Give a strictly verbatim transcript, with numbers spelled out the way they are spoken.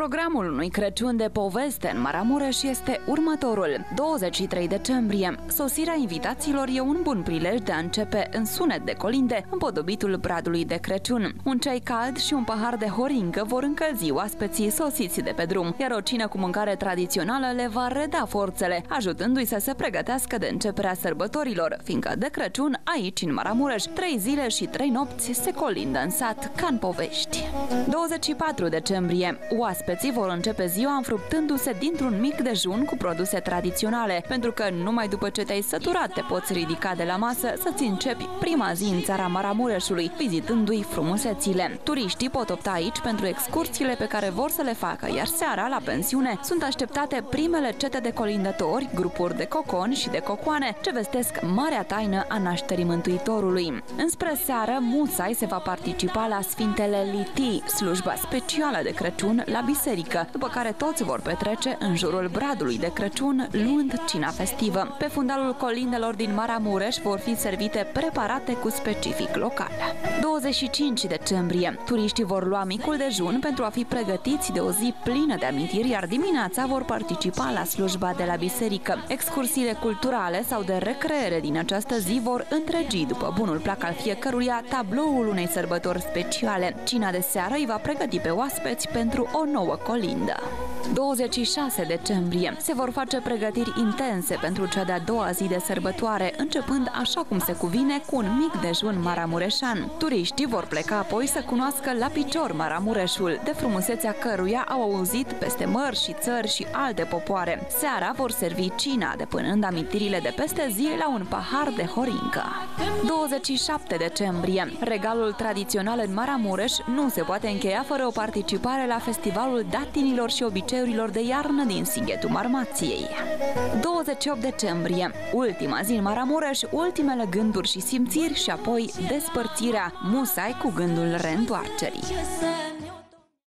Programul unui Crăciun de poveste în Maramureș este următorul. douăzeci și trei decembrie. Sosirea invitaților e un bun prilej de a începe în sunet de colinde împodobitul bradului de Crăciun. Un ceai cald și un pahar de horingă vor încălzi oaspeții sosiți de pe drum, iar o cină cu mâncare tradițională le va reda forțele, ajutându-i să se pregătească de începerea sărbătorilor, fiindcă de Crăciun aici, în Maramureș, trei zile și trei nopți se colindă în sat ca în povești. douăzeci și patru decembrie. Oaspeții vor începe ziua înfruptându-se dintr-un mic dejun cu produse tradiționale, pentru că numai după ce te-ai săturat te poți ridica de la masă să-ți începi prima zi în țara Maramureșului, vizitându-i frumusețile. Turiștii pot opta aici pentru excursiile pe care vor să le facă, iar seara, la pensiune, sunt așteptate primele cete de colindători, grupuri de coconi și de cocoane, ce vestesc marea taină a nașterii Mântuitorului. Înspre seară, musai se va participa la Sfintele Litii, slujba specială de Crăciun la biserică, după care toți vor petrece în jurul bradului de Crăciun, luând cina festivă. Pe fundalul colindelor din Maramureș vor fi servite preparate cu specific local. douăzeci și cinci decembrie. Turiștii vor lua micul dejun pentru a fi pregătiți de o zi plină de amintiri, iar dimineața vor participa la slujba de la biserică. Excursiile culturale sau de recreere din această zi vor întregi, după bunul plac al fiecăruia, tabloul unei sărbători speciale. Cina de seară îi va pregăti pe oaspeți pentru o nouă colindă. douăzeci și șase decembrie. Se vor face pregătiri intense pentru cea de-a doua zi de sărbătoare, începând așa cum se cuvine cu un mic dejun maramureșan. Turiștii vor pleca apoi să cunoască la picior Maramureșul, de frumusețea căruia au auzit peste mări și țări și alte popoare. Seara vor servi cina, depânând amintirile de peste zi la un pahar de horingă. douăzeci și șapte decembrie. Regalul tradițional în Maramureș nu se poate încheia fără o participare la festivalul datinilor și obiceiurilor de iarnă din Sighetul Marmației. douăzeci și opt decembrie. Ultima zi în Maramureș, ultimele gânduri și simțiri și apoi despărțirea, musai cu gândul reîntoarcerii.